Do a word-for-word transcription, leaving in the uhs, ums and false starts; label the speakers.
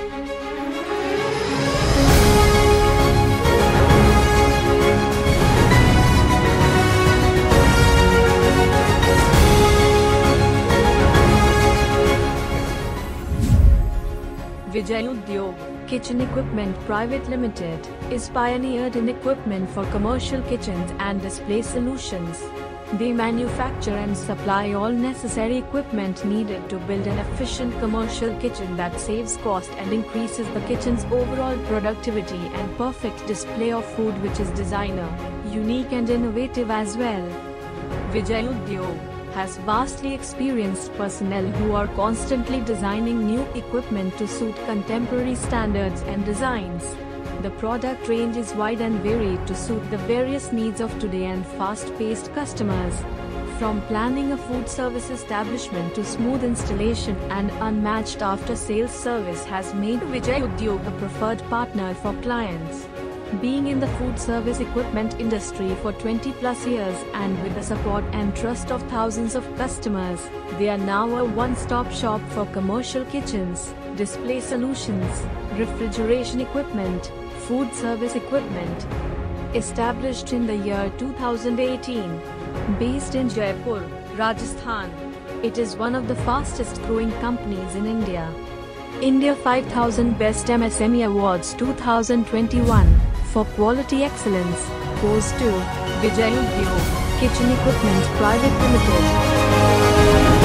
Speaker 1: Vijay Udyog Kitchen Equipment Private Limited is pioneered in equipment for commercial kitchens and display solutions. They manufacture and supply all necessary equipment needed to build an efficient commercial kitchen that saves cost and increases the kitchen's overall productivity and perfect display of food, which is designer, unique and innovative as well. Vijay Udyog has vastly experienced personnel who are constantly designing new equipment to suit contemporary standards and designs. The product range is wide and varied to suit the various needs of today and fast-paced customers. From planning a food service establishment to smooth installation and unmatched after-sales service has made Vijay Udyog a preferred partner for clients. Being in the food service equipment industry for twenty plus years and with the support and trust of thousands of customers, they are now a one-stop shop for commercial kitchens, display solutions, refrigeration equipment, food service equipment. Established in the year two thousand eighteen, based in Jaipur, Rajasthan, it is one of the fastest growing companies in India. India five thousand Best M S M E Awards two thousand twenty-one for quality excellence goes to Vijay Udyog Kitchen Equipment Private Limited.